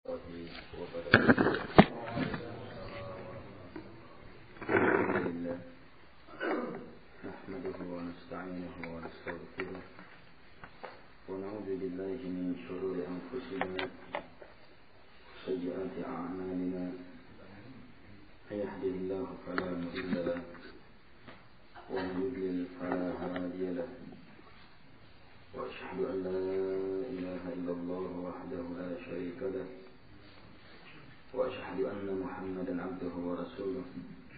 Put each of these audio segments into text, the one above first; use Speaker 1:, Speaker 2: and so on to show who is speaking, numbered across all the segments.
Speaker 1: نحمده ونستعينه ونستغفره ونعوذ بالله من شرور أنفسنا وسيئات أعمالنا من يهده الله فلا مضل له ومن يضلل فلا هادي له وأشهد أن لا إله إلا الله وحده لا شريك له وأشهد أن محمدا عبده ورسوله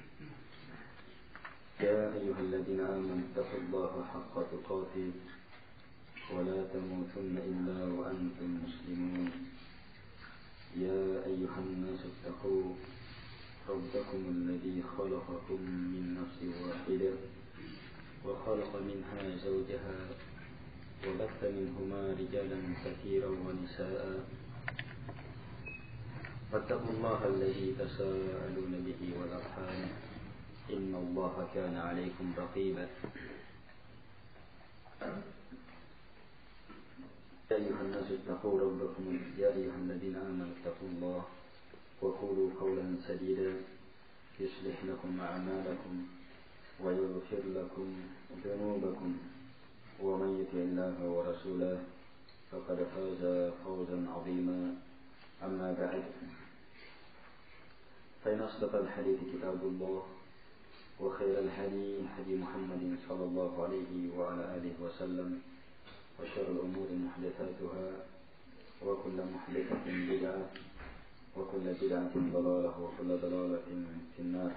Speaker 1: يا أيها الذين آمنوا اتقوا الله حق تقاته ولا تموتن إلا وأنتم مسلمون يا أيها الناس اتقوا ربكم الذي خلقكم من نفس واحدة وخلق منها زوجها وبث منهما رجالا كثيرا ونساء فاتقوا الله الذي تساءلون به والأرحام إن الله كان عليكم رقيبا يا أيها الناس اتقوا ربكم يا أيها الذين آمنوا اتقوا الله وقولوا قولا سديدا يصلح لكم أعمالكم ويغفر لكم ذنوبكم ومن يطع الله ورسوله فقد فاز فوزا عظيما أما بعد فإن أصدق الحديث كتاب الله وخير الهدي هدي محمد صلى الله عليه وعلى آله وسلم وشر الأمور محدثاتها وكل محدثة بدعة وكل بدعة ضلالة وكل ضلالة في النار.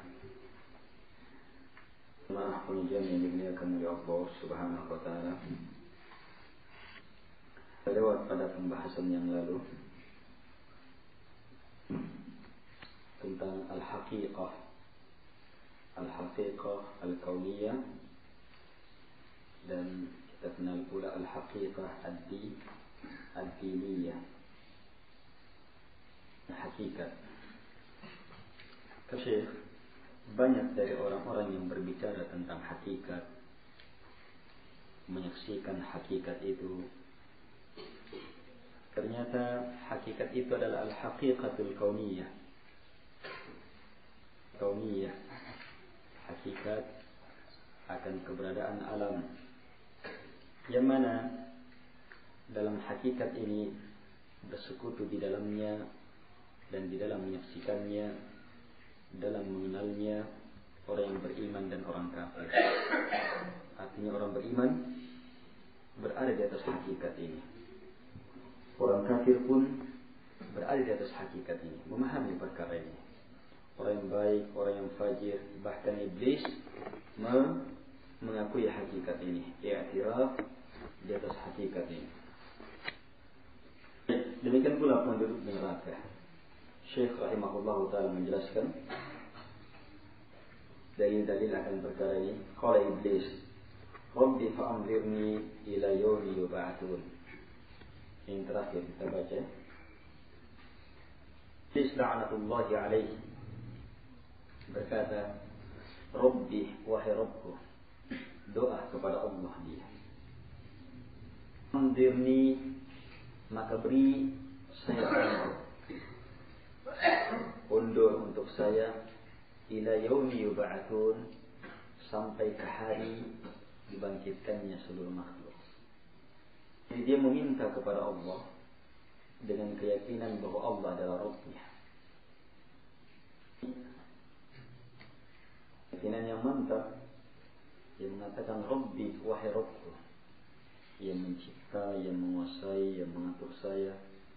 Speaker 1: Maaf pengajian yang dimuliakan oleh Allah Subhanahu wa taala. Lewat pada pembahasan yang lalu tentang al-haqiqah al-kauniyah, dan kita kenal pula al-haqiqah ad-diniyah, hakikat. Syekh, banyak dari orang-orang yang berbicara tentang hakikat, menyaksikan hakikat itu, ternyata hakikat itu adalah al-haqiqatul kauniyah. Hakikat akan keberadaan alam, yang mana dalam hakikat ini bersekutu di dalamnya dan di dalam menyaksikannya, dalam mengenalnya orang yang beriman dan orang kafir. Artinya orang beriman berada di atas hakikat ini, orang kafir pun berada di atas hakikat ini, memahami perkara ini. Orang yang baik, orang yang fajir, bahkan iblis mengakui hakikat ini, i'tiraf di atas hakikat ini. Demikian pula penduduk neraka. Syekh rahimahullah ta'ala menjelaskan dalil-dalil akan perkara ini. Qala iblis, Rabbi fa'amzirni ila yawmi yub'atsun. Yang terakhir kita baca. Iblis la'natullahi alaihi berkata, Rabbi, wahai Rabbku, doa kepada Allah dia. Amdirni, maka beri saya undur untuk saya, ila yaumi yub'atsun, sampai ke hari dibangkitkannya seluruh makhluk. Jadi dia meminta kepada Allah dengan keyakinan bahwa Allah adalah Rabbnya. Keyakinan yang mantap, yang mengatakan Rabbi, wahai Rabbku, yang mencipta, yang menguasai, yang mengatur saya.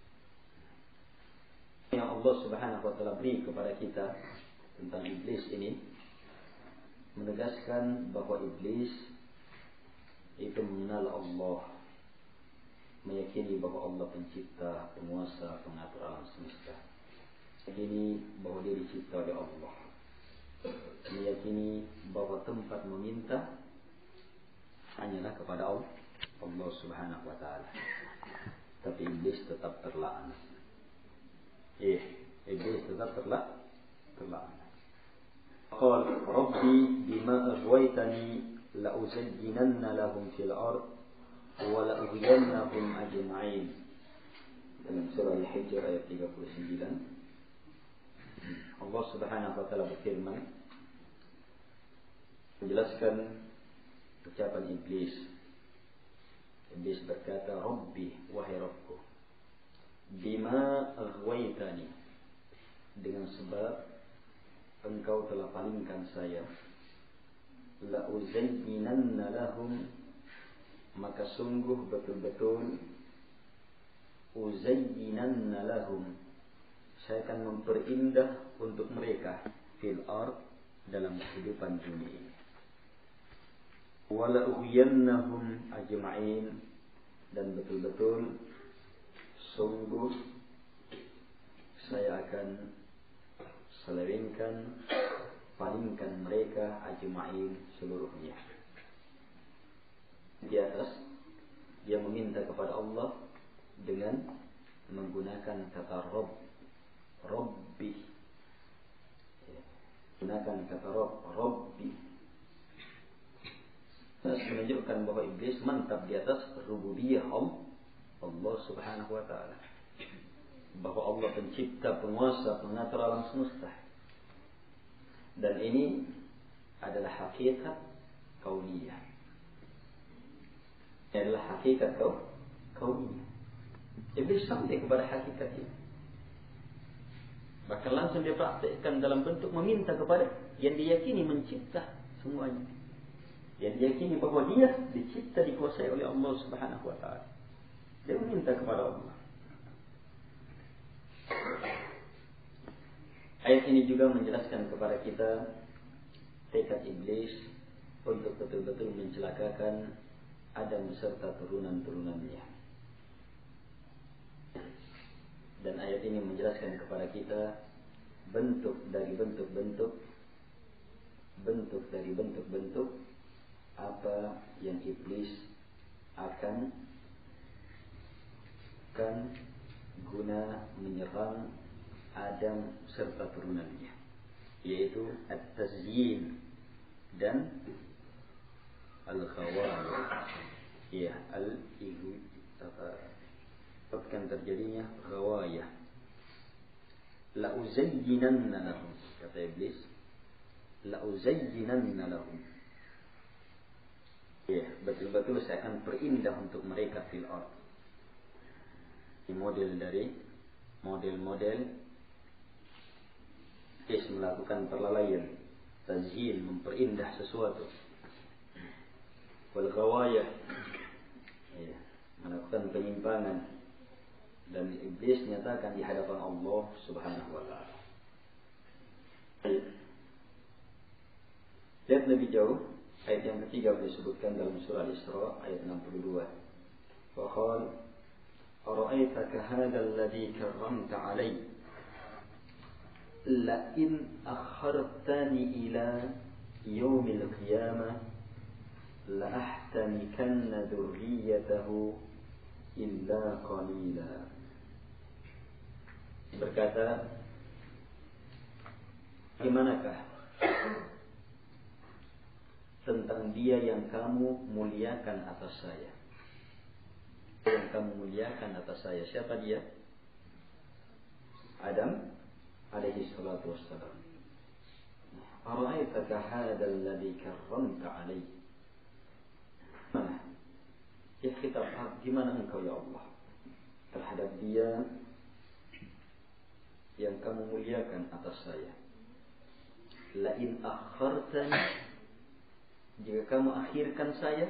Speaker 1: Yang Allah Subhanahu wa ta'ala beri kepada kita tentang iblis ini menegaskan bahwa iblis itu mengenal Allah, meyakini bahwa Allah pencipta, penguasa, pengatur alam semesta. Meyakini bahwa dia dicipta oleh Allah, meyakini bahwa tempat meminta hanyalah kepada Allah Subhanahu wa ta'ala. Tapi iblis tetap terlaknat. Iblis tetap terlaknat. Qala Rabbi bima aghwaytani la uzayyinanna lahum fil ard wa la ughwiyannahum ajma'in. dalam surah Al-Hijr ayat 39, Allah Subhanahu wa taala berfirman menjelaskan ucapan iblis. Iblis berkata, "Rabbi, wahai Rabbku, bima aghwaytani, dengan sebab engkau telah palingkan saya, la uzayyinanna lahum, maka sungguh betul-betul uzayyinanna lahum, saya akan memperindah untuk mereka fil ard, dalam kehidupan dunia ini, wala ughwiyannahum ajma'in, dan betul-betul sungguh saya akan selewengkan, palingkan mereka ajma'in, seluruhnya." Di atas dia meminta kepada Allah dengan menggunakan kata Rabb, Rabbi, gunakan kata Rabb, Rabbi, menunjukkan bahwa iblis mantap di atas rububiyah Allah Subhanahu wa taala, bahwa Allah pencipta, penguasa, pengatur alam semesta. Dan ini adalah hakikat kauniyah. Ini adalah hakikat kauniyah. Iblis sampai kepada hakikat ini. Bahkan langsung dia praktekkan dalam bentuk meminta kepada yang diyakini mencipta semuanya. Yang diyakini bahwa dia dicipta, dikuasai oleh Allah Subhanahu wa taala. Dia meminta kepada Allah. Ayat ini juga menjelaskan kepada kita tekad iblis untuk betul-betul mencelakakan Adam beserta turunan-turunannya. Dan ayat ini menjelaskan kepada kita bentuk dari bentuk-bentuk apa yang iblis akan guna menyerang Adam serta turunannya, yaitu at-tazyin dan al-khawaya. Ya, al-igu akan terjadinya khawaya. La uzayyinanna lahum, kata iblis, la uzayyinanna lahum. Ya, betul-betul saya akan perindah untuk mereka fil ard. Ini model dari model melakukan perlalaian, tazyin, memperindah sesuatu. Wal ghawayah, ya, melakukan penyimpangan. Dan iblis nyatakan di hadapan Allah Subhanahu wa taala. Lihat lebih jauh, ayat yang ketiga disebutkan dalam surah Al-Isra ayat 62. Wa qala ara'aitaka hadzal ladzi karramta 'alai la in akhartani ila yaumil qiyamah la ahtanikanna dzurriyyatahu illa qalila. Berkata, bagaimanakah tentang dia yang kamu muliakan atas saya? Yang kamu muliakan atas saya, siapa dia? Adam alaihi salatu wassalam. Ara'aitaka hadzal ladzi karramta 'alaihi. Mana? Ya kitab, gimana engkau ya Allah terhadap dia yang kamu muliakan atas saya? La in akhartani, jika kamu akhirkan saya,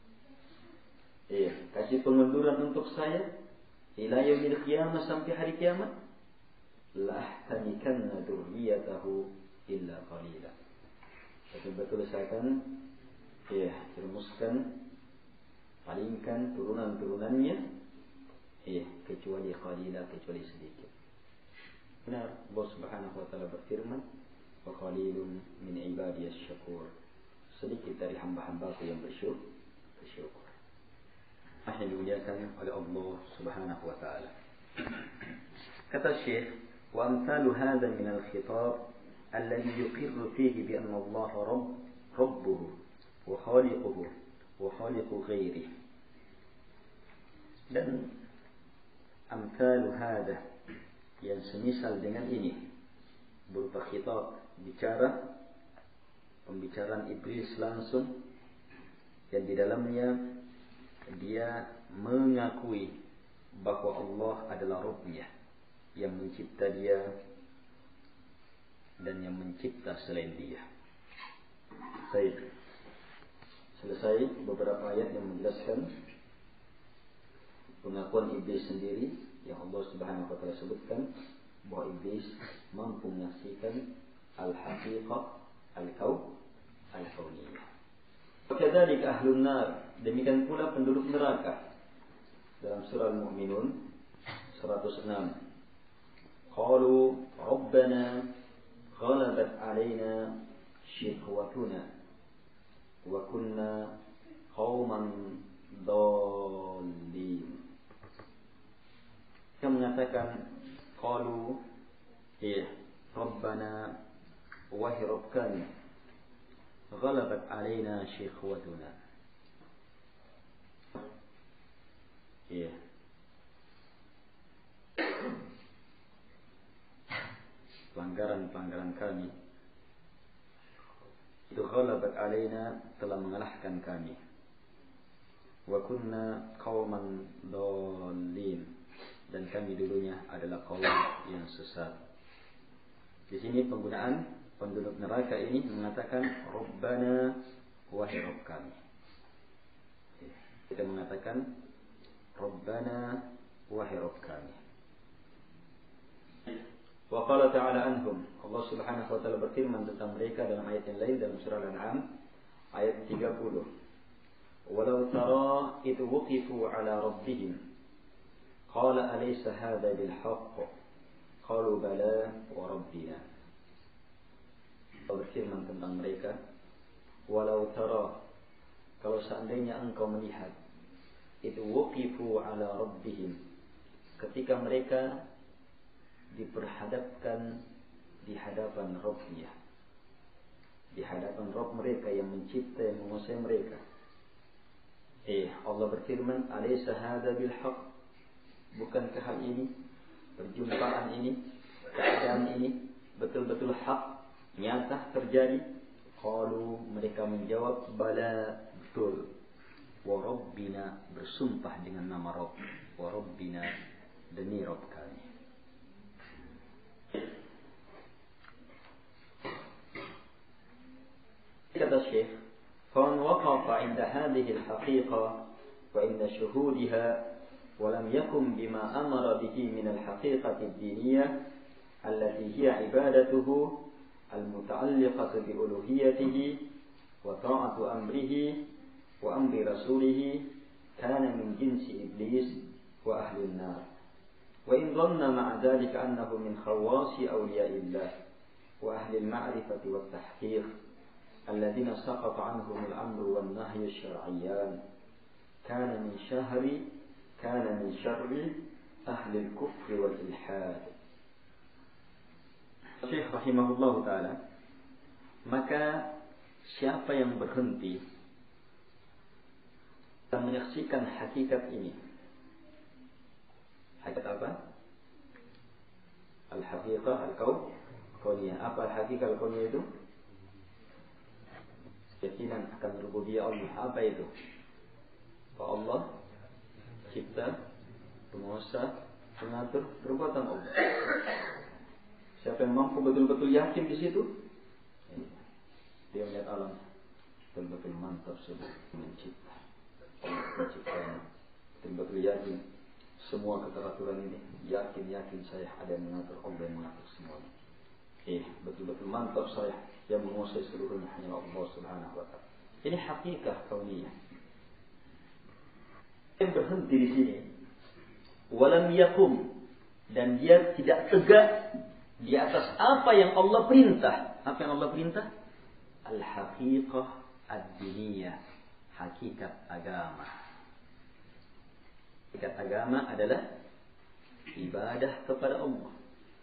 Speaker 1: kasih pengunduran untuk saya, ila yaumil qiyamah, sampai hari kiamat, la ahtanikanna dzurriyyatahu illa qalila. Betul-betul saya akan termuskan, palingkan turunan-turunannya, kecuali qalila, kecuali sedikit. Benar, Allah Subhanahu wa taala berfirman, wa qalilun min ibadiyas syakur, sedikit dari hamba-hambaku yang bersyukur. Yang dimuliakan oleh Allah Subhanahu wa taala. Kata Syekh, wa amsalu hadha min al-khitab alladhi yuqirru fihi bi anna Allah rabbuhu wa khaliquhu wa khaliqu ghairihi. Dan amthalu hadha, yang semisal dengan ini, berupa khitab, bicara, pembicaraan iblis langsung, yang di dalamnya dia mengakui bahwa Allah adalah Rabb-Nya yang mencipta dia dan yang mencipta selain dia. Baik. Selesai beberapa ayat yang menjelaskan pengakuan iblis sendiri yang Allah Subhanahu wa taala sebutkan bahwa iblis mampu menyaksikan al-haqiqah al-kauniyah. Kadzalika ahlun nar, demikian pula penduduk neraka. Dalam surah Al-Mu'minun 106. Qalu rabbana ghalabat alaina shiqwatuna wa kunna qauman dhalin. Yang mengatakan qalu ya rabbana wahai rabb kami ghalabat alaina shiqwatuna, ya pelanggaran kami itu ghalabat alaina, telah mengalahkan kami, wa kunna qauman dhalin, dan kami dulunya adalah kaum yang sesat. Di sini penggunaan penduduk neraka ini mengatakan Rabbana wahai Rabb kami. Kita mengatakan Rabbana wahai Rabb kami. Wa qala ta'ala anhum, Allah Subhanahu wa taala berfirman tentang mereka dalam ayat yang lain dalam surah Al-An'am ayat 30. Walau tara idh wuqifu ala rabbihim qala alaysa hadha bil haqq qalu bala wa rabbina. Allah berfirman tentang mereka, walau tara, kalau seandainya engkau melihat, idh wuqifu ala rabbihim, ketika mereka diperhadapkan di hadapan Rabb-Nya, di hadapan Rabb mereka yang mencipta, yang menguasai mereka. Allah berfirman, alaysa hadza bil haqq, bukankah hal ini, perjumpaan ini, keadaan ini betul-betul hak, nyata terjadi? Qalu, mereka menjawab, bala, betul. Wa rabbina, bersumpah dengan nama Rabb, wa rabbina, demi Rabb kami. Kata Syekh, فَمَنْ وَقَفَ عِنْدَ هَذِهِ الْحَقِيقَةِ وَعِنْدَ شُهُودِهَا وَلَمْ يَقُمْ بِمَا أَمَرَ بِهِ مِنَ الْحَقِيقَةِ الدِّينِيَّةِ الَّتِي هِيَ عِبَادَتُهُ الْمُتَعَلِّقَةُ بِأُلُوهِيَّتِهِ وَطَاعَةُ أَمْرِهِ وَأَمْرِ رَسُولِهِ كَانَ مِنْ جِنْسِ إِبْلِيسِ وَأَهْلِ النَّارِ وَإِنْ ظَنَّ مَعَ ذَلِكَ أَنَّهُ مِنْ خَوَّاصِ أَوْلِيَاءِ اللَّهِ وَأَهْلِ الْمَعْرِفَةِ وَالتَّحْقِيقِ الذين سقط عنهم الأمر والنهي الشرعيان كان من شر أهل الكفر والإلحاد. Syekh rahimahullah ta'ala, maka siapa yang berhenti dan menyaksikan hakikat ini, hakikat apa? Al-haqiqah al-kauniyah. Apa hakikat al-kauniyah itu? Keyakinan akan rububiyah Allah. Apa itu? Bahwa Allah cipta, penguasa, pengatur perbuatan Allah. Siapa yang mampu betul-betul yakin di situ, dia melihat alam betul-betul mantap sudah mencipta. Allah menciptanya. Betul-betul yakin semua keteraturan ini. Yakin saya ada yang mengatur, Allah yang mengatur semuanya. Betul-betul mantap saya, yang menguasai seluruhnya hanya Allah Subhanahu wa taala. Ini hakikat kauniyah. Yang berhenti di sini, walam yakum, dan dia tidak tegak di atas apa yang Allah perintah. Apa yang Allah perintah? Al-haqiqah ad-diniyah, hakikat agama. Hakikat agama adalah ibadah kepada Allah.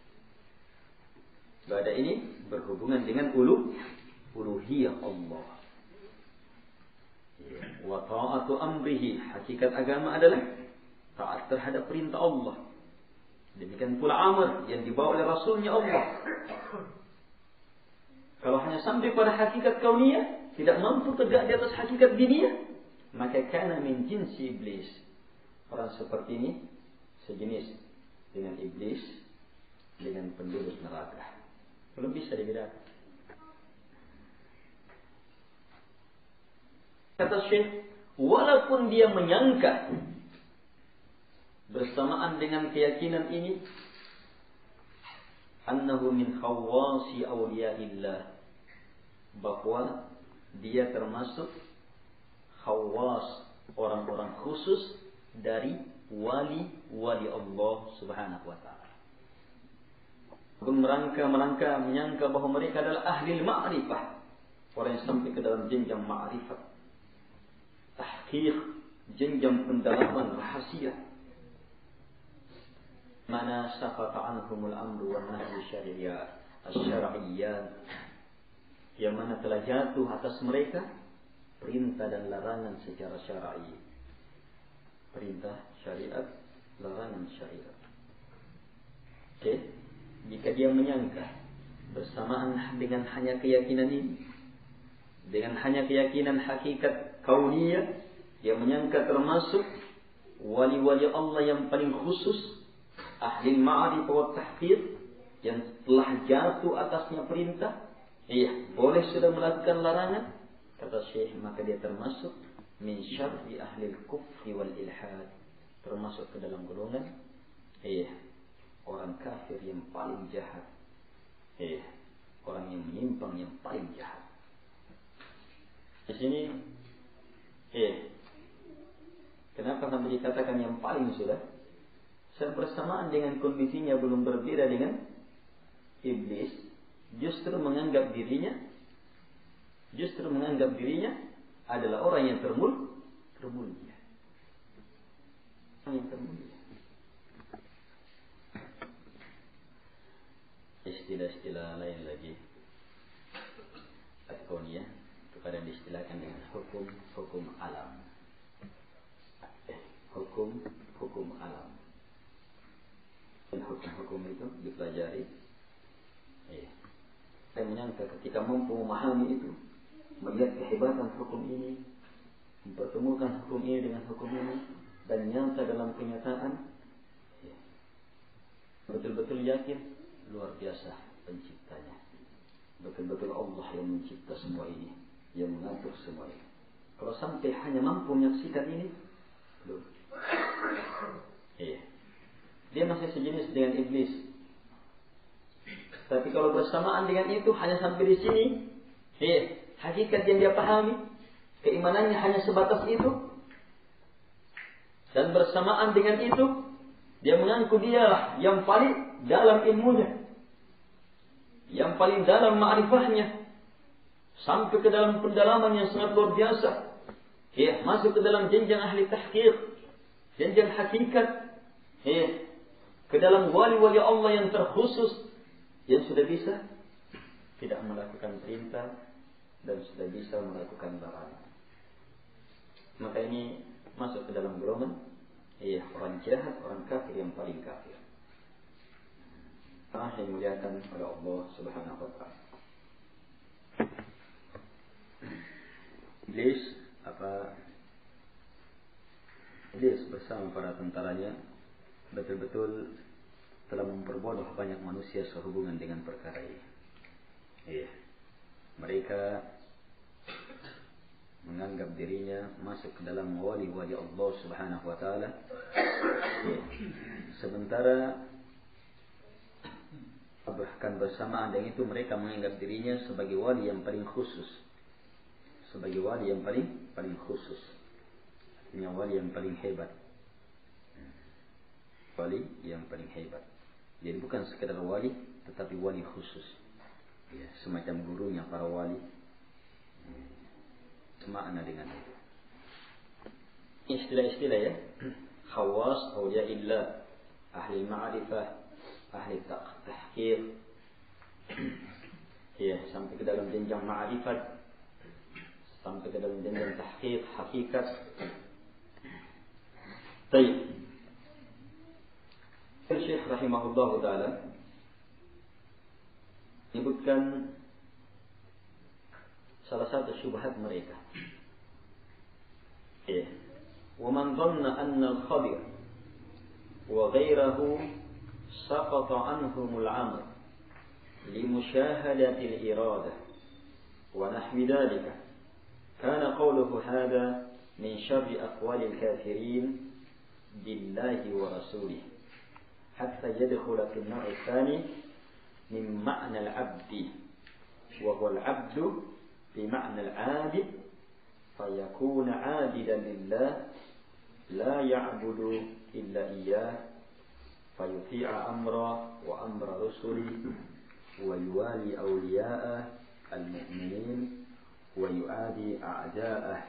Speaker 1: Ibadah ini berhubungan dengan uluhiyah Allah. Wa ta'atu amrihi, hakikat agama adalah taat terhadap perintah Allah. Demikian pula Amr yang dibawa oleh Rasulnya Allah. Kalau hanya sampai pada hakikat kauniyah, tidak mampu tegak di atas hakikat diniyah, maka kana min jinsi iblis. Orang seperti ini sejenis dengan iblis, dengan penduduk neraka. Belum bisa dibedakan. Kata Syekh, walaupun dia menyangka bersamaan dengan keyakinan ini, annahu min khawwasi awliyaillah, bahwa dia termasuk khawwas, orang-orang khusus dari wali-wali Allah Subhanahu wa ta'ala. Pun merangka menyangka bahwa mereka adalah ahli ma'rifah, orang yang sampai ke dalam jenjang ma'rifat, tahqiq, jenjang pendalaman rahasia, mana saqata anhumul amru wan nahyu syar'iyyah, yang mana telah jatuh atas mereka perintah dan larangan secara syar'i. Perintah syariat, larangan syariat. Oke, jika dia menyangka bersamaan dengan hanya keyakinan ini, dengan hanya keyakinan hakikat kauniyah, dia menyangka termasuk wali-wali Allah yang paling khusus, ahli ma'rifah wa tahqiq, yang telah jatuh atasnya perintah, boleh sudah melakukan larangan, kata Syekh, maka dia termasuk min syarri ahli al-kufri wal ilhad, termasuk ke dalam golongan orang kafir yang paling jahat, orang yang menyimpang yang paling jahat. Di sini kenapa sampai dikatakan yang paling sudah? Bersamaan dengan kondisinya belum berbeda dengan iblis, justru menganggap dirinya adalah orang yang termulia. Yang termulia. Istilah-istilah lain lagi al-kauniyah itu kadang diistilahkan dengan hukum alam. Hukum alam. Dan hukum itu dipelajari. Saya menyangka ketika mampu memahami itu, melihat kehebatan hukum ini, mempertemukan hukum ini dengan hukum ini, dan nyata dalam kenyataan, betul-betul yakin luar biasa penciptanya. Betul-betul Allah yang mencipta semua ini, yang mengatur semua ini. Kalau sampai hanya mampu menyaksikan ini, belum. Dia masih sejenis dengan iblis. Tapi kalau bersamaan dengan itu hanya sampai di sini, hakikat yang dia pahami, keimanannya hanya sebatas itu. Dan bersamaan dengan itu, dia mengaku dialah yang paling dalam ilmunya, yang paling dalam ma'rifahnya, sampai ke dalam pendalaman yang sangat luar biasa. Masuk ke dalam jenjang ahli tahqiq, jenjang hakikat, ke dalam wali-wali Allah yang terkhusus, yang sudah bisa tidak melakukan perintah dan sudah bisa melakukan larangan. Maka ini masuk ke dalam golongan orang jahat, orang kafir yang paling kafir. Yang dimuliakan oleh Allah Subhanahu wa ta'ala. Iblis bersama para tentaranya betul-betul telah memperbodoh banyak manusia sehubungan dengan perkara ini. Mereka menganggap dirinya masuk ke dalam wali-wali Allah Subhanahu wa ta'ala, sementara bahkan bersamaan dengan itu mereka menganggap dirinya sebagai wali yang paling khusus, sebagai wali yang paling khusus, artinya wali yang paling hebat, wali yang paling hebat. Jadi bukan sekedar wali, tetapi wali khusus, semacam gurunya para wali. Semakna dengan itu. Istilah-istilah khawas, awliyaillah, ahli ma'rifah, ahli tahqiq, sampai ke dalam jenjang ma'rifat, sampai ke dalam jenjang tahqiq, hakikat. Baik. Syekh rahimahullah ta'ala menyebutkan salah satu syubhat mereka. وَمَنْ ظَنَّ أَنَّ الْخَضِرَ وَغَيْرَهُ سَقَطَ عَنْهُمُ الْعَمْرُ لِمُشَاهَدَةِ الْإِرَادَةِ وَنَحْوِ ذَلِكَ كَانَ قَوْلُهُ هَذَا مِنْ شَرِّ أَقْوَالِ الْكَافِرِينَ بِاللَّهِ وَرَسُولِهِ حَتَّى يَدْخُلَ فِي النَّوْعِ الثَّانِي مِنْ مَعْنَى الْعَبْدِ وَهُوَ الْعَبْدُ بمعنى العابد فيكون عابدا لله لا يعبد إلا إياه فيطيع أمره وأمر رسله ويوالي أولياءه المؤمنين ويعادي أعداءه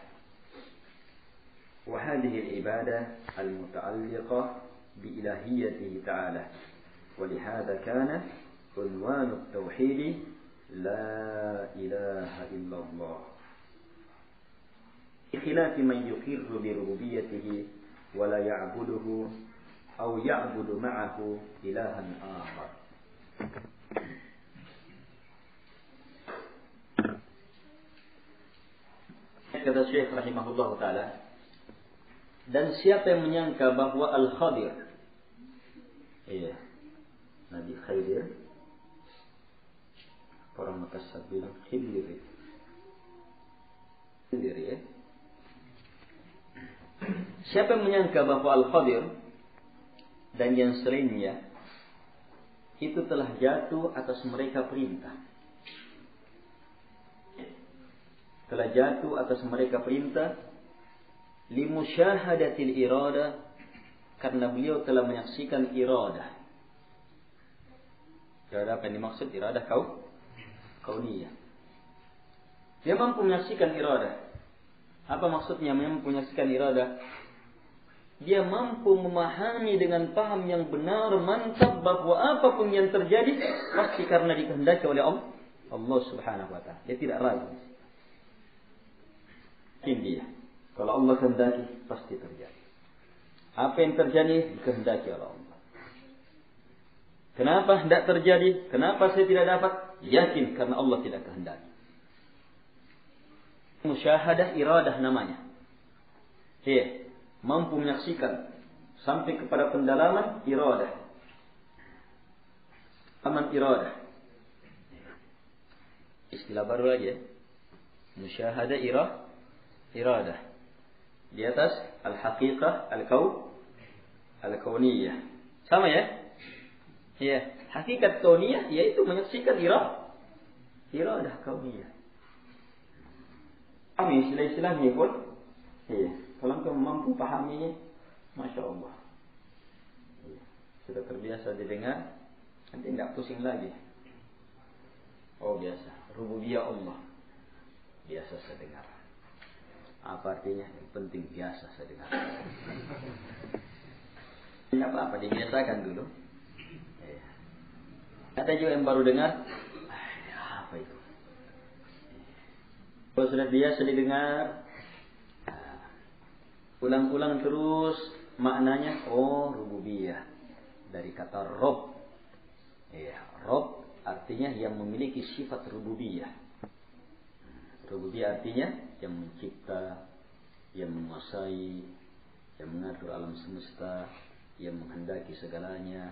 Speaker 1: وهذه العبادة المتعلقة بإلهيته تعالى ولهذا كان عنوان التوحيد لا إله إلا الله بخلاف من يقر بربوبيته ولا يعبده أو يعبد معه إلها آخر. Kata Syekh rahimahullah ta'ala, dan siapa yang menyangka bahwa Al-Khadir, Nabi Khidir, orang Makassar bilang Khidir, siapa yang menyangka bahwa Al-Khadir dan yang selainnya itu telah jatuh atas mereka perintah, telah jatuh atas mereka perintah limusyahadatil irada, karena beliau telah menyaksikan iradah. Iradah apa yang dimaksud? Iradah kauniyah. Dia mampu menyaksikan iradah. Apa maksudnya mampu menyaksikan iradah? Dia mampu memahami dengan paham yang benar, mantap, bahwa apapun yang terjadi pasti karena dikehendaki oleh Allah Subhanahu wa ta'ala. Dia tidak ragu. Dia, kalau Allah kehendaki pasti terjadi. Apa yang terjadi dikehendaki oleh Allah. Kenapa tidak terjadi? Kenapa saya tidak dapat? Yakin karena Allah tidak kehendaki. Musyahadah iradah namanya. Mampu menyaksikan sampai kepada pendalaman iradah. Aman iradah. Istilah baru lagi ya. Musyahadah iradah. Di atas al-haqiqah al-kauniyah. Sama ya? Ya, hakikat kauniyah yaitu menyaksikan iradah kauniyah. Kami istilah-istilahnya pun, kalau engkau mampu pahaminya, Masya Allah. Sudah terbiasa didengar, nanti tidak pusing lagi. Oh biasa, rububiyah Allah. Biasa saya dengar. Apa artinya? Yang penting biasa saya dengar. Tidak apa-apa, dibiasakan dulu. Ada juga yang baru dengar, apa itu? Kalau sudah biasa didengar, ulang-ulang terus maknanya, rububiyah. Dari kata Rob. Rob artinya yang memiliki sifat rububiyah. Rububiyah artinya yang mencipta, yang menguasai, yang mengatur alam semesta, yang menghendaki segalanya.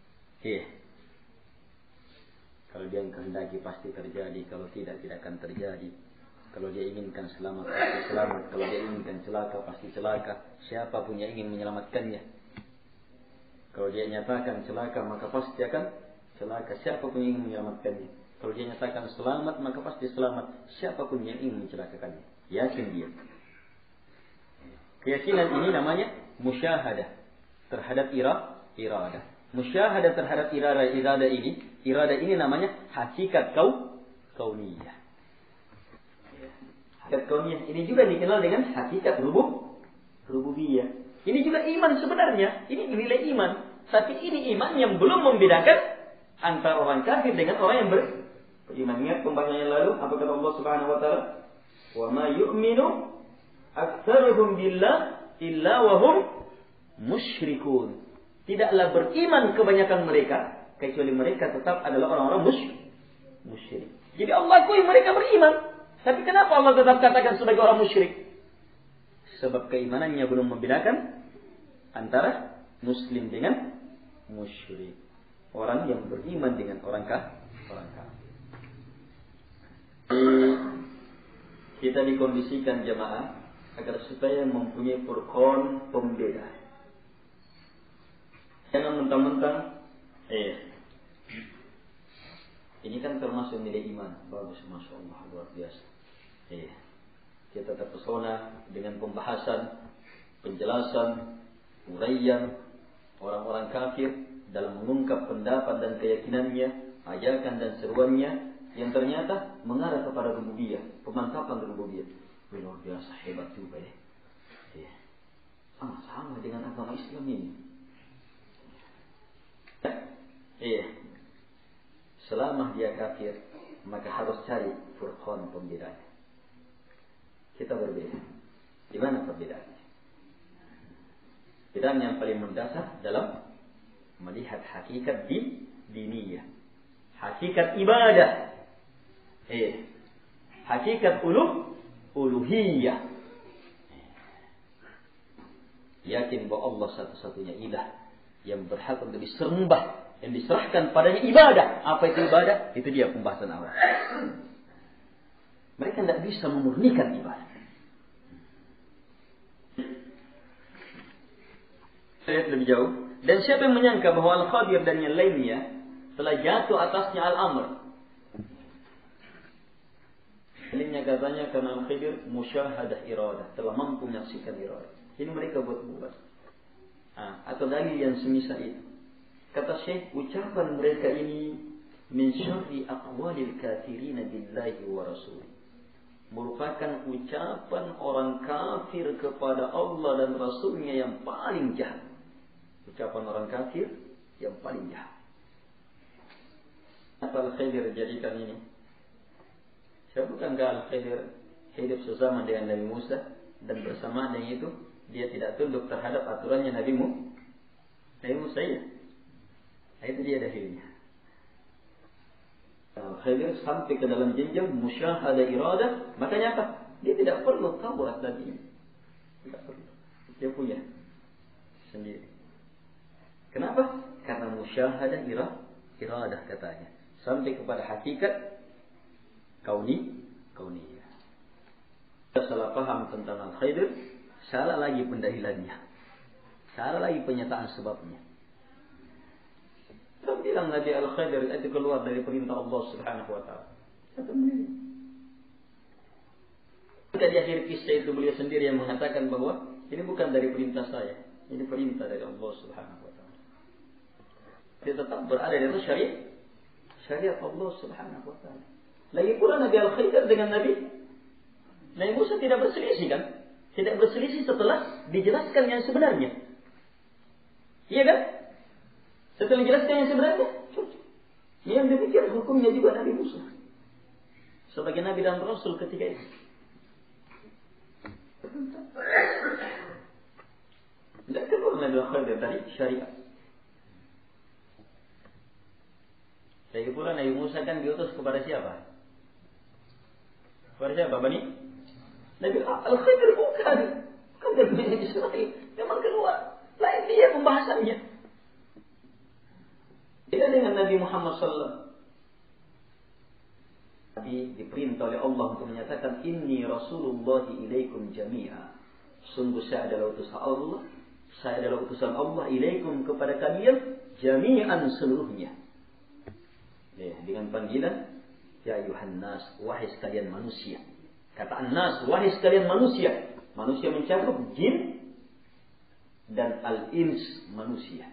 Speaker 1: Kalau dia kehendaki pasti terjadi, kalau tidak akan terjadi. Kalau dia inginkan selamat pasti selamat, kalau dia inginkan celaka pasti celaka. Siapa pun yang ingin menyelamatkannya. Kalau dia nyatakan celaka maka pasti akan celaka. Siapa pun yang ingin menyelamatkannya. Kalau dia nyatakan selamat maka pasti selamat. Siapa pun yang ingin mencelakakannya. Yakin dia. Keyakinan ini namanya musyahadah terhadap iradah. Musyahadah terhadap iradah ini namanya hakikat kauniyah. Hakikat kauniyah ini juga dikenal dengan hakikat rububiyah. Ini juga iman sebenarnya. Ini nilai iman. Tapi ini iman yang belum membedakan antara orang kafir dengan orang yang beriman. Ingat pembahasan yang lalu apa kata Allah Subhanahu wa taala? Wa ma yu'minu aktsaruhum billah illa wa hum musyrikun. Tidaklah beriman kebanyakan mereka, kecuali mereka tetap adalah orang-orang musyrik. Jadi Allah akui mereka beriman. Tapi kenapa Allah tetap katakan sebagai orang musyrik? Sebab keimanannya belum membedakan antara muslim dengan musyrik. Orang yang beriman dengan orang kafir. Kita dikondisikan jamaah agar supaya mempunyai furqan pembeda. Jangan mentang-mentang ini kan termasuk nilai iman. Bagus, Masya Allah, luar biasa. Kita terpesona dengan pembahasan, penjelasan, uraian orang-orang kafir dalam mengungkap pendapat dan keyakinannya, ajakan dan seruannya yang ternyata mengarah kepada rububiyah, pemantapan rububiyah. Luar biasa, hebat juga ya. Sama-sama dengan agama Islam ini. Selama dia kafir, maka harus cari furqan pembedanya. Kita berbeda. Di mana perbedaannya? Perbedaan yang paling mendasar dalam melihat hakikat diniyah, hakikat ibadah, hakikat uluhiyah. Yakin bahwa Allah satu-satunya ilah yang berhak untuk disembah, yang diserahkan padanya ibadah. Apa itu ibadah? Itu dia pembahasan awal. Mereka tidak bisa memurnikan ibadah. Saya lihat lebih jauh. Dan siapa yang menyangka bahwa Al-Khadir dan yang lainnya telah jatuh atasnya Al-Amr? Lainnya katanya karena Al-Khadir musyahadah iradah, telah mampu menyaksikan iradah. Ini mereka buat. Atau dalil yang semisal itu. Kata Syekh, ucapan mereka ini min syarri aqwalil kafirin billahi wa rasulih, merupakan ucapan orang kafir kepada Allah dan Rasulnya yang paling jahat. Ucapan orang kafir yang paling jahat. Apa Al-Khadir jadikan ini? Bukankah Al-Khadir hidup sezaman dengan Nabi Musa, dan bersamaan dengan itu dia tidak tunduk terhadap aturannya Nabi Musa ya? Nah, itu dia dalilnya. Al-Khadir sampai ke dalam jenjang musyahadah iradah. Makanya apa? Dia tidak perlu Taurat tadi. Tidak perlu. Dia punya sendiri. Kenapa? Karena musyahadah iradah katanya. Sampai kepada hakikat kauniyah. Kita salah paham tentang Al-Khadir, salah lagi pendalilannya, salah lagi penyataan sebabnya. Kita bilang Nabi Al-Khadir itu keluar dari perintah Allah Subhanahu wa ta'ala. Ketika di akhir kisah itu beliau sendiri yang mengatakan bahwa ini bukan dari perintah saya, ini perintah dari Allah Subhanahu wa ta'ala. Dia tetap berada di atas syariat Allah Subhanahu wa ta'ala. Lagi pula Nabi Al-Khadir dengan Nabi Musa tidak berselisih kan? Tidak berselisih setelah dijelaskan yang sebenarnya. Iya kan? Setelah dijelaskan yang sebenarnya, yang demikian hukumnya juga Nabi Musa sebagai Nabi dan Rasul ketika itu. Tidak keluar Nabi Al-Khadir dari syariat. Lagi pula Nabi Musa kan diutus kepada siapa? Kepada siapa? Nabi Al-Khadir bukan dari Bani Israel. Memang keluar. Lain dia pembahasannya. Tidak dengan Nabi Muhammad SAW. Nabi diperintah oleh Allah untuk menyatakan, Inni Rasulullah ilaikum jami'a. Sungguh saya adalah utusan Allah. Saya adalah utusan Allah ilaikum kepada kalian jami'an seluruhnya. Dengan panggilan, Ya ayuhan nas, wahai sekalian manusia. Kata an-nas, wahai sekalian manusia. Manusia mencakup jin dan al-ins manusia.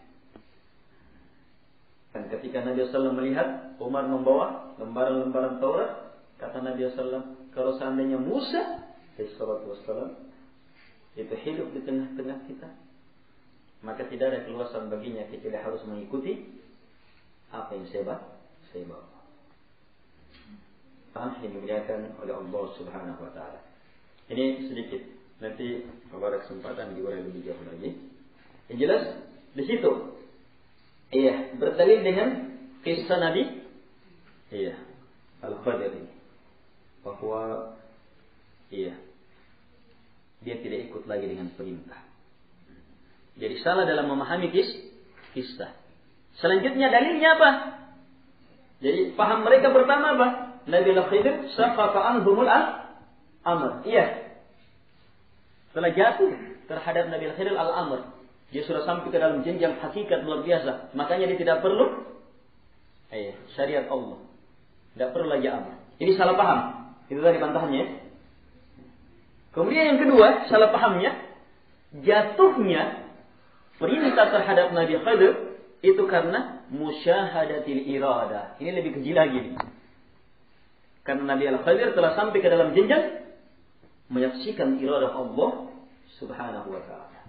Speaker 1: Dan ketika Nabi SAW melihat Umar membawa lembaran-lembaran Taurat, kata Nabi SAW, kalau seandainya Musa SAW itu hidup di tengah-tengah kita, maka tidak ada keluasan baginya kecuali harus mengikuti apa yang saya bawa. Yang dimuliakan oleh Allah Subhanahu wa ta'ala. Ini sedikit. Nanti pada kesempatan diurai lebih jauh lagi. Yang jelas di situ Iya, berdalil dengan kisah Nabi Al-Khadir ini. Bahwa dia tidak ikut lagi dengan perintah. Jadi salah dalam memahami kisah. Selanjutnya dalilnya apa? Jadi paham mereka pertama apa? Nabi Al-Khidir saqafa anhumul amr. Iya. Setelah jatuh terhadap Nabi Al-Khidir al-amr, dia sudah sampai ke dalam jenjang hakikat luar biasa. Makanya dia tidak perlu syariat Allah. Tidak perlu lagi amr. Ini salah paham. Itu tadi bantahannya. Kemudian yang kedua, salah pahamnya, jatuhnya perintah terhadap Nabi Khidir itu karena musyahadatil iradah. Ini lebih kecil lagi. Karena Nabi Al-Khidir telah sampai ke dalam jenjang menyaksikan iradah Allah Subhanahu wa ta'ala.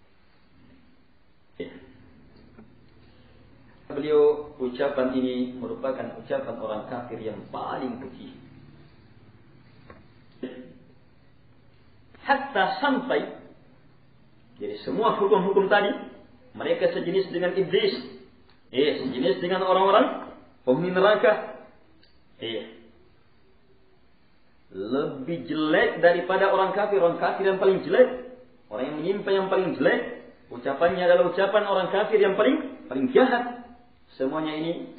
Speaker 1: Beliau ucapan ini merupakan ucapan orang kafir yang paling keji. Hatta sampai jadi semua hukum-hukum tadi mereka sejenis dengan iblis, sejenis dengan orang-orang penghuni neraka, lebih jelek daripada orang kafir yang paling jelek, orang yang menyimpang yang paling jelek, ucapannya adalah ucapan orang kafir yang paling jahat. Semuanya ini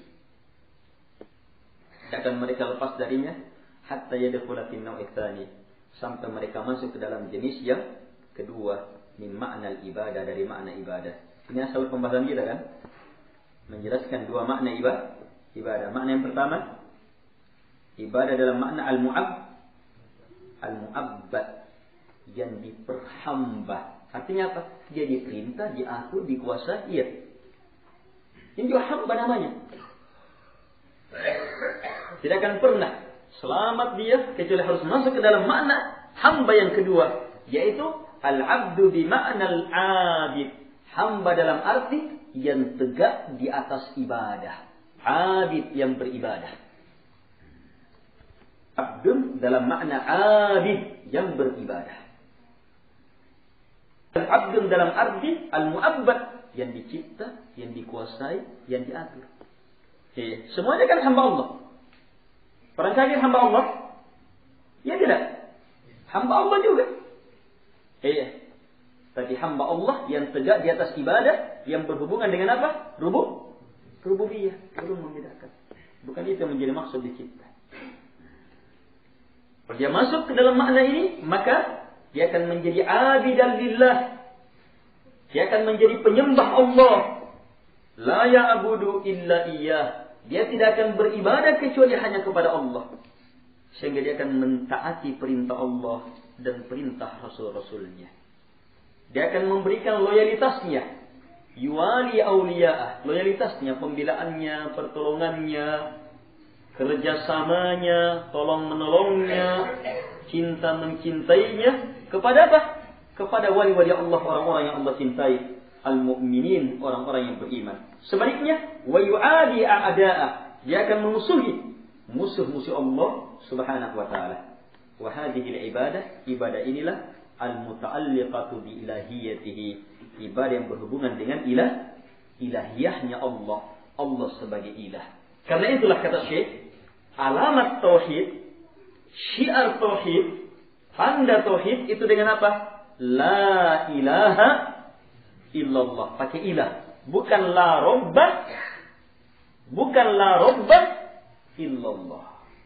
Speaker 1: akan mereka lepas darinya hatta yadkhula fi an-naw' ats-tsani, sampai mereka masuk ke dalam jenis yang kedua, min ma'nal ibadah, dari makna ibadah. Ini asal pembahasan kita kan, menjelaskan dua makna ibadah. Makna yang pertama, ibadah dalam makna al-mu'abbad, yang diperhamba. Artinya apa? Dia diperintah, diatur, dikuasai. Ini juga hamba namanya. Tidak akan pernah selamat dia kecuali harus masuk ke dalam makna hamba yang kedua, yaitu al-abdu bi ma'nal abid. Hamba dalam arti yang tegak di atas ibadah. Abid yang beribadah. Abdun dalam makna abid yang beribadah. Al-abdun dalam arti al-mu'abbad, yang dicipta, yang dikuasai, yang diatur. Semuanya kan hamba Allah. Orang kafir hamba Allah? Ya tidak. Hamba Allah juga. Tapi hamba Allah yang tegak di atas ibadah, yang berhubungan dengan apa? Rububiyah. Belum membedakan. Bukan itu yang menjadi maksud dicipta. Kalau dia masuk ke dalam makna ini, maka dia akan menjadi abidan lillah. Dia akan menjadi penyembah Allah. La ya'budu illa iyyah. Dia tidak akan beribadah kecuali hanya kepada Allah. Sehingga dia akan mentaati perintah Allah dan perintah Rasul-Rasulnya. Dia akan memberikan loyalitasnya. Yuwali awliya'ah. Loyalitasnya, pembelaannya, pertolongannya, kerjasamanya, tolong-menolongnya, cinta mencintainya. Kepada apa? Kepada wali-wali Allah, orang-orang yang Allah cintai. Al-mu'minin, orang-orang yang beriman. Sebaliknya, wa yu'adi a'da'ah. Dia akan memusuhi musuh-musuh Allah Subhanahu wa ta'ala. Wa hadhihi al-ibadah, ibadah inilah al-muta'alliqatu bi ilahiyatihi. Ibadah yang berhubungan dengan ilahiyahnya Allah. Allah sebagai ilah. Karena itulah kata Syekh, alamat tauhid, syiar tauhid, tanda tauhid itu dengan apa? La ilaha illallah. Pakai ilah. Bukan la robba illallah.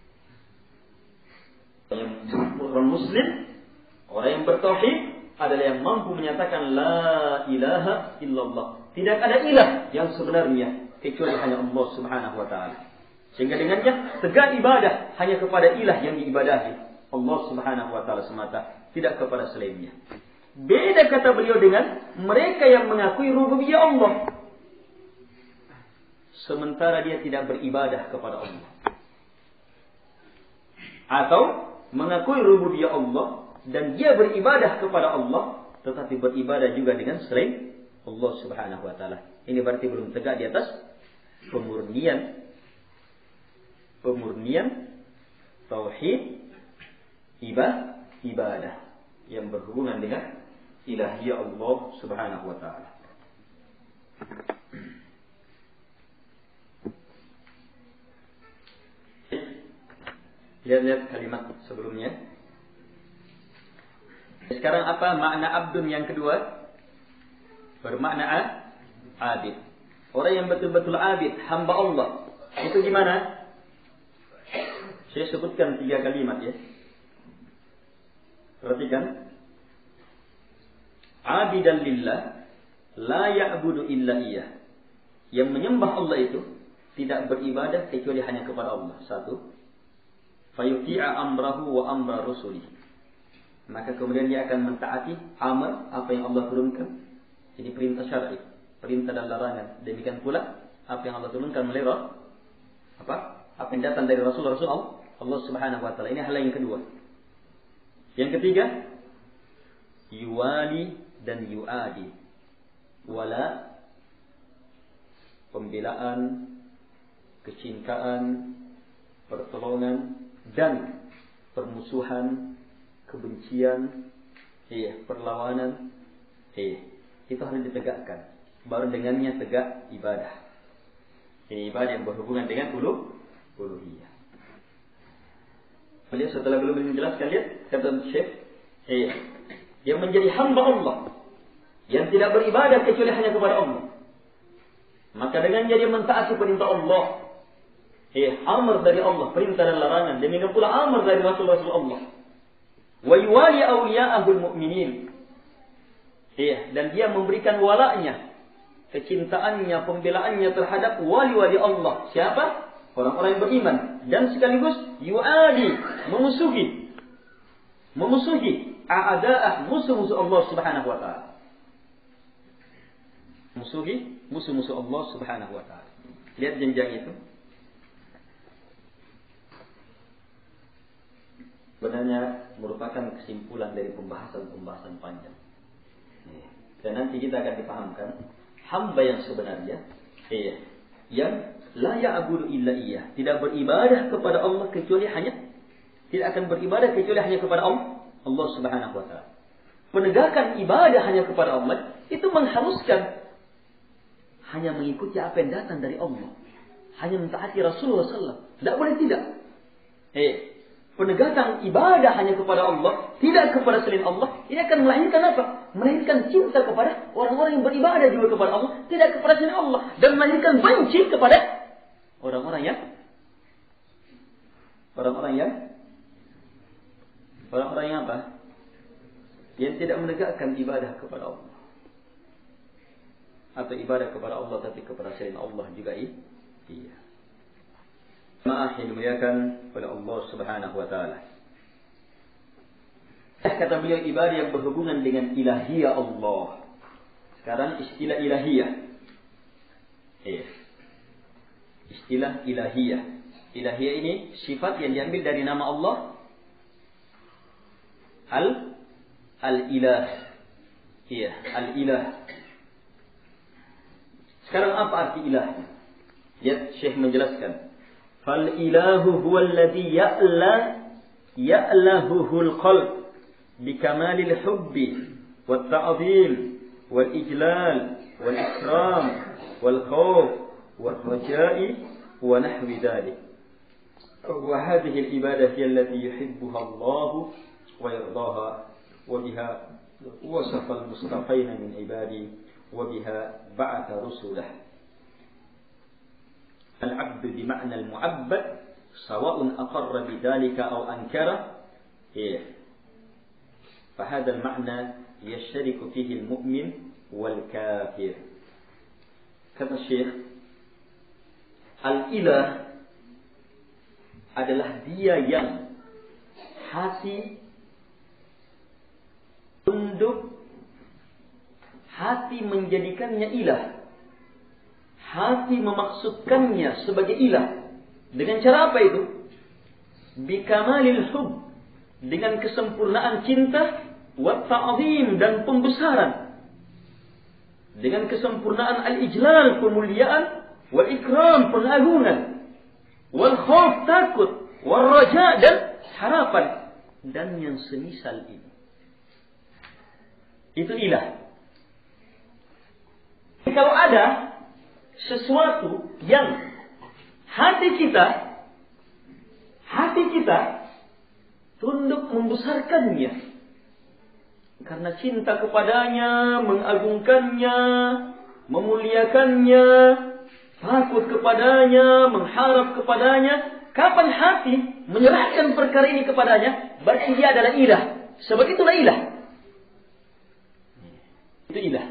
Speaker 1: Orang muslim, orang yang bertauhid adalah yang mampu menyatakan la ilaha illallah. Tidak ada ilah yang sebenarnya kecuali hanya Allah Subhanahu wa ta'ala. Sehingga dengannya tegak ibadah hanya kepada ilah yang diibadahi, Allah Subhanahu wa ta'ala semata, tidak kepada selainnya. Beda kata beliau dengan mereka yang mengakui rububiyah Allah, sementara dia tidak beribadah kepada Allah. Atau mengakui rububiyah Allah dan dia beribadah kepada Allah, tetapi beribadah juga dengan selain Allah Subhanahu wa ta'ala. Ini berarti belum tegak di atas pemurnian tauhid ibadah yang berhubungan dengan ilahiyah Allah Subhanahu wa ta'ala. Lihat kalimat sebelumnya. Sekarang apa makna abdun yang kedua? Bermakna abid. Orang yang betul-betul abid, hamba Allah. Itu gimana? Saya sebutkan 3 kalimat ya. Perhatikan. Abidan lillah, la ya'budu illa iyyah. Yang menyembah Allah itu tidak beribadah kecuali hanya kepada Allah. 1. Fayuti'a amrahu wa amra rusulih. Maka kemudian dia akan mentaati amr, apa yang Allah turunkan. Jadi perintah syar'i, perintah dan larangan. Demikian pula apa yang Allah turunkan melalui apa yang datang dari Rasul Allah Subhanahu wa taala. Ini hal yang kedua. Yang ketiga, yuwali dan yuadi. Wala, pembelaan, kecintaan, pertolongan, dan permusuhan, kebencian, perlawanan, itu harus ditegakkan. Baru dengannya tegak ibadah. Ini ibadah yang berhubungan dengan uluhiyah. Beliau setelah belum menjelaskan, lihat kata Syekh, yang menjadi hamba Allah, yang tidak beribadah kecuali hanya kepada Allah, maka dengannya dia mentaati perintah Allah, amr dari Allah, perintah dan larangan. Demikian pula amr dari Rasul-Rasul Allah. Wa yuwali awliya'ahul mu'minin. Dan dia memberikan walaknya, kecintaannya, pembelaannya terhadap wali-wali Allah. Siapa? Orang-orang yang beriman. Dan sekaligus yu'adi, memusuhi a'da'ah, musuh-musuh Allah Subhanahu wa ta'ala. Musuh-musuh Allah Subhanahu wa ta'ala. Lihat jenjang itu. Sebenarnya merupakan kesimpulan dari pembahasan panjang. Dan nanti kita akan dipahamkan hamba yang sebenarnya, yang la ya'budu illa iyyah, tidak beribadah kepada Allah kecuali hanya, tidak akan beribadah kecuali hanya kepada Allah Subhanahu wa taala. Penegakan ibadah hanya kepada Allah itu mengharuskan hanya mengikuti apa yang datang dari Allah, hanya mentaati Rasulullah sallallahu alaihi wasallam. Tidak boleh tidak. Penegakan ibadah hanya kepada Allah, tidak kepada selain Allah, ini akan melahirkan apa? Melahirkan cinta kepada orang-orang yang beribadah juga kepada Allah, tidak kepada selain Allah, dan melahirkan benci kepada orang-orang yang apa? Yang tidak menegakkan ibadah kepada Allah, atau ibadah kepada Allah tapi kepada selain Allah juga iya. Maaf yang dimuliakan oleh Allah Subhanahu wa taala. Kata beliau, ibadah yang berhubungan dengan ilahiyah Allah. Sekarang istilah ilahiyah. Istilah ilahiyah. Ilahiyah ini sifat yang diambil dari nama Allah. Al-ilah. Al-ilah. Sekarang apa arti ilahnya? Ya, Syekh menjelaskan. فالإله هو الذي يألهه القلب بكمال الحب والتعظيم والإجلال والإكرام والخوف والرجاء ونحو ذلك. وهذه العبادة هي التي يحبها الله ويرضاها، وبها وصف المصطفين من عباده، وبها بعث رسله. العبد بمعنى المعبد سواء أقر بذلك أو أنكره، فهذا المعنى يشترك فيه المؤمن والكافر. Kata Syekh, al-ilah adalah dia yang hati tunduk, hati menjadikannya ilah, hati memaksudkannya sebagai ilah. Dengan cara apa itu? Bikamalil hub, dengan kesempurnaan cinta, wa ta'zim, dan pembesaran, dengan kesempurnaan al-ijlal, pemuliaan, wal ikram, pengagungan, wal khauf, takut, wal raja, dan harapan, dan yang semisal ini. Itu ilah. Kalau ada sesuatu yang hati hati kita tunduk membesarkannya. Karena cinta kepadanya, mengagungkannya, memuliakannya, takut kepadanya, mengharap kepadanya. Kapan hati menyerahkan perkara ini kepadanya, berarti dia adalah ilah. Sebab itulah ilah. Itu ilah.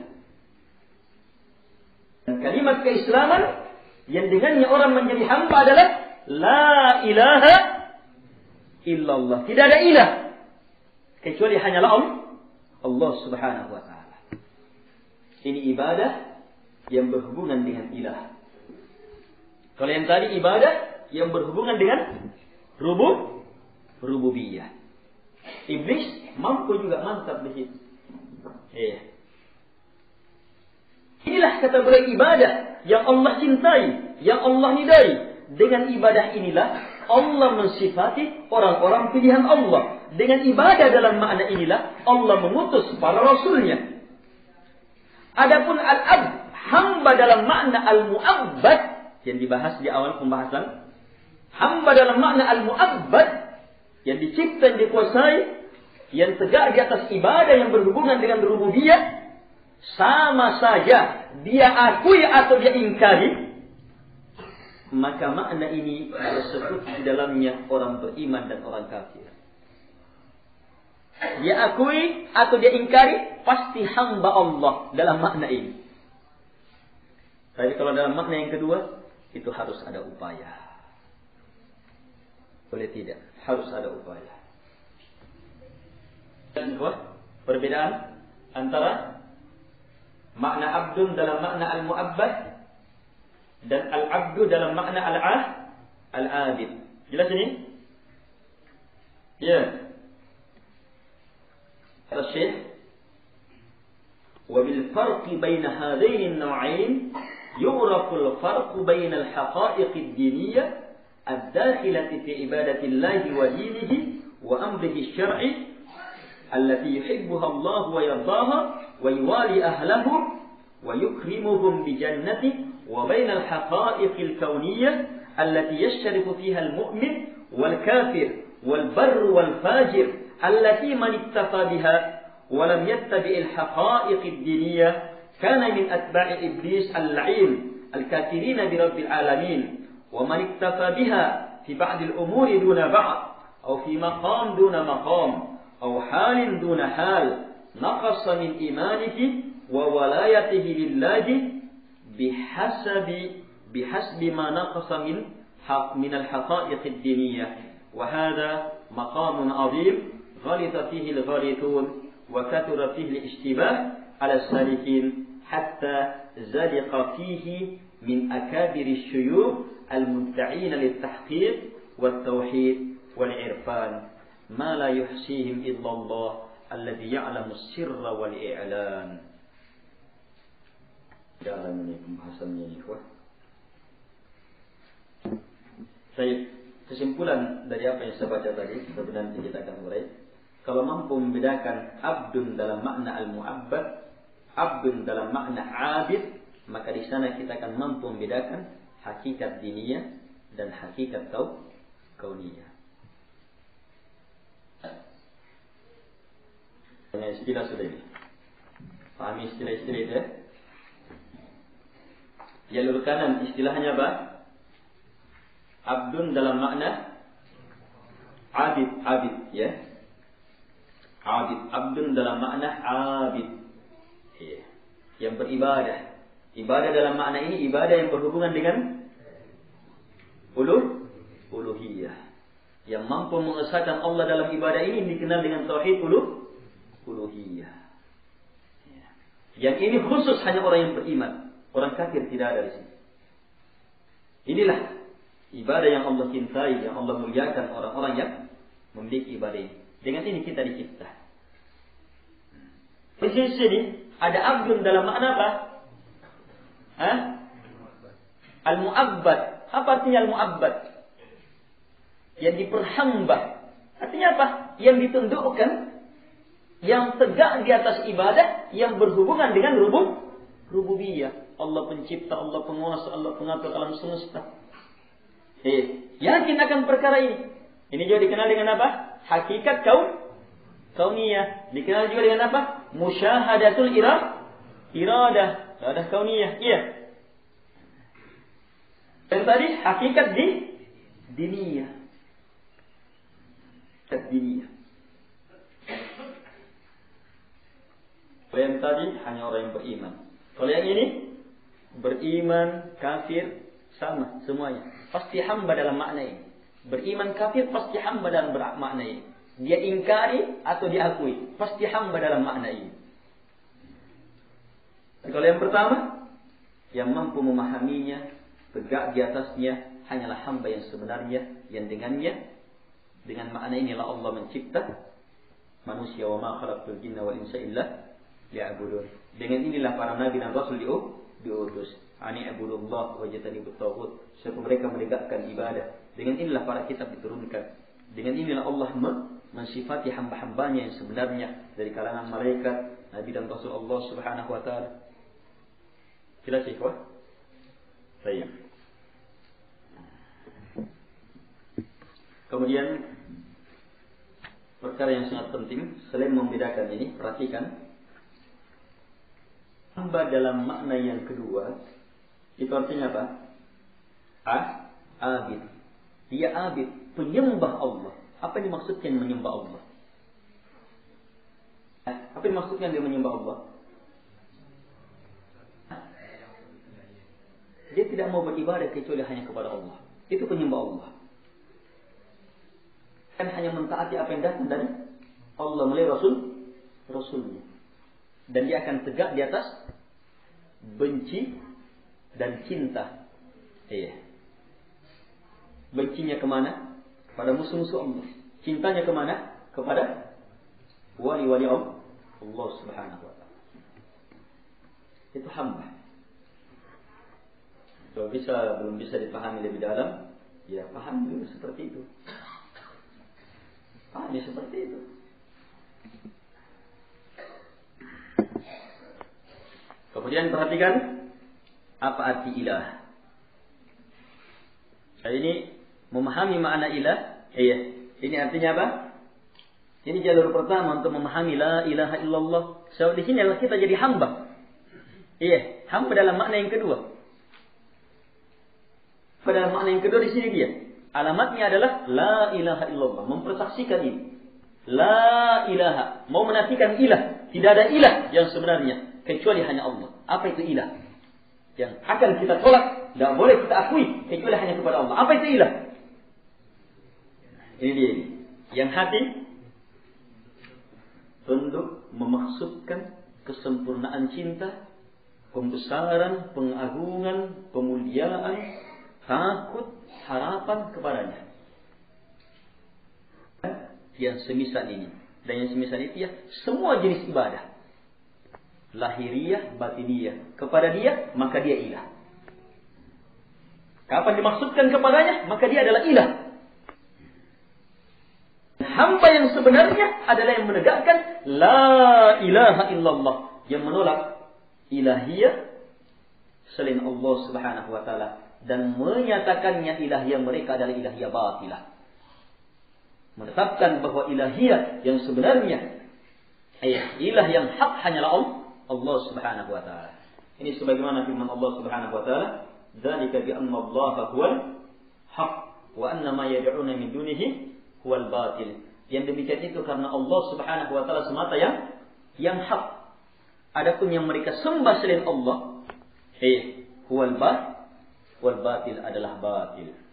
Speaker 1: Dan kalimat keislaman yang dengannya orang menjadi hamba adalah la ilaha illallah. Tidak ada ilah kecuali hanyalah Allah subhanahu wa ta'ala. Ini ibadah yang berhubungan dengan ilah. Kalau yang tadi ibadah yang berhubungan dengan rububiyah. Iblis mampu juga mantap di situ. Inilah kata beliau ibadah yang Allah cintai, yang Allah nidai. Dengan ibadah inilah Allah mensifati orang-orang pilihan Allah. Dengan ibadah dalam makna inilah Allah mengutus para rasulnya. Adapun al-abd, hamba dalam makna al-mu'abbad yang dibahas di awal pembahasan, hamba dalam makna al-mu'abbad yang dicipta, yang dikuasai, yang tegak di atas ibadah yang berhubungan dengan rububiyah, sama saja dia akui atau dia ingkari, maka makna ini tersebut di dalamnya orang beriman dan orang kafir. Dia akui atau dia ingkari, pasti hamba Allah dalam makna ini. Tapi kalau dalam makna yang kedua, itu harus ada upaya. Boleh tidak? Harus ada upaya. Dan perbedaan antara makna abdun dalam makna al-mu'abbad dan al-abdu dalam makna al-abid. Jelas ini? Ya. الشيخ وبالفرق بين هذين النوعين يعرف الفرق بين الحقائق الدينية الداخلة في عبادة الله ودينه وأمره الشرعي التي يحبها الله ويرضاها ويوالي أهله ويكرمهم بجنته وبين الحقائق الكونية التي يشترك فيها المؤمن والكافر والبر والفاجر التي من اكتفى بها ولم يتبع الحقائق الدينية كان من أتباع إبليس اللعين الكافرين برب العالمين ومن اكتفى بها في بعض الأمور دون بعض أو في مقام دون مقام أو حال دون حال نقص من إيمانه وولايته لله بحسب ما نقص من الحقائق الدينية وهذا مقام عظيم غلط فيه الغالطون وكثر فيه الاشتباه على السالكين حتى زلق فيه من أكابر الشيوخ المدعين للتحقيق والتوحيد والعرفان ما لا يحصيهم إلا الله الذي يعلم السر والإعلان. Jalan ini pembahasannya ikhwah. Kesimpulan dari apa yang saya baca tadi, sebenarnya kita akan mulai. Kalau mampu membedakan abdun dalam makna al-mu'abbad, abdun dalam makna abid, maka di sana kita akan mampu membedakan hakikat diniyah dan hakikat kauniyah. Hanya istilah sudah ini. Pahami istilah-istilah itu ya? Jalur kanan istilahnya apa? Abdun dalam makna abid ya. Abid, abdun dalam makna abid, yang beribadah. Ibadah dalam makna ini ibadah yang berhubungan dengan uluhiyah. Yang mampu mengesahkan Allah dalam ibadah ini dikenal dengan tauhid uluhiyah. Yang ini khusus hanya orang yang beriman. Orang kafir tidak ada di sini. Inilah ibadah yang Allah cintai, yang Allah muliakan orang-orang yang memiliki ibadah ini. Dengan ini kita dicipta. Di sini ada abdun dalam makna apa? Al-mu'abbad. Apa artinya al-mu'abbad? Yang diperhamba. Artinya apa? Yang ditundukkan, yang tegak di atas ibadah, yang berhubungan dengan rububiyah. Allah pencipta, Allah penguasa, Allah pengatur alam semesta. Yakin akan perkara ini. Ini juga dikenal dengan apa? Hakikat kauniyah. Dikenal juga dengan apa? Musyahadatul iradah kauniyah. Iya. Dan tadi hakikat diniyah. Diniyah. Kalau yang tadi hanya orang yang beriman. Kalau yang ini beriman, kafir, sama semuanya. Pasti hamba dalam makna ini. Beriman kafir pasti hamba dalam makna ini. Dia ingkari atau diakui, pasti hamba dalam makna ini. Kalau yang pertama, yang mampu memahaminya, tegak di atasnya, hanyalah hamba yang sebenarnya, yang dengannya, dengan makna inilah Allah mencipta manusia, wa ma khalaqtul jinna wal insa illa liya'budun. Dengan inilah para nabi dan rasul diutus. Ani ibudullah wa jatanibut taghut, supaya mereka menegakkan ibadah. Dengan inilah para kitab diturunkan. Dengan inilah Allah mensifati hamba-hambanya yang sebenarnya dari kalangan malaikat, nabi dan rasul Allah Subhanahu wa taala. Jelas ya, kawan? Baik. Kemudian perkara yang sangat penting selain membedakan ini, perhatikan hamba dalam makna yang kedua itu artinya apa? Abid. Dia abid, penyembah Allah. Apa yang dimaksudkan menyembah Allah? Apa yang dimaksudkan dia menyembah Allah? Dia tidak mau beribadah kecuali hanya kepada Allah. Itu penyembah Allah. Kan hanya mentaati apa yang datang dari Allah melalui Rasulnya. Dan dia akan tegak di atas benci dan cinta. Iya. Bencinya kemana? Kepada musuh-musuh Allah. Cintanya kemana? Kepada wali-wali Allah Subhanahu wa ta'ala. Itu hamba. Kalau belum bisa dipahami lebih dalam, ya paham dulu seperti itu. Pahami seperti itu. Kemudian perhatikan apa arti ilah. Jadi ini memahami makna ilah. Iya. Ini artinya apa? Ini jalur pertama untuk memahami la ilaha illallah. So di sini adalah kita jadi hamba. Iya, hamba dalam makna yang kedua. Pada makna yang kedua di sini dia. Alamatnya adalah la ilaha illallah, mempersaksikan ini. La ilaha, mau menafikan ilah. Tidak ada ilah yang sebenarnya kecuali hanya Allah. Apa itu ilah? Yang akan kita tolak, tidak boleh kita akui kecuali hanya kepada Allah. Apa itu ilah? Ini dia ini. Yang hati tunduk memaksudkan kesempurnaan cinta, pembesaran, pengagungan, pemuliaan, takut, harapan kepadanya. Yang semisal ini. Dan yang semisal itu ya semua jenis ibadah. Lahiriah, batiniyah. Kepada dia, maka dia ilah. Kapan dimaksudkan kepadanya, maka dia adalah ilah. Hamba yang sebenarnya adalah yang menegakkan la ilaha illallah. Yang menolak ilahiyah selain Allah Subhanahu wa ta'ala. Dan menyatakannya ilahiyah mereka adalah ilahiyah batilah. Menetapkan bahwa ilahiyah yang sebenarnya ilah yang hak hanyalah Allah Subhanahu wa ta'ala. Ini sebagaimana firman Allah Subhanahu wa ta'ala, dzalika bi anna Allah huwal haq wa anna ma yad'una min dunihi huwal batil. Yang demikian itu karena Allah Subhanahu wa ta'ala semata yang hak. Adapun yang mereka sembah selain Allah huwal batil adalah batil.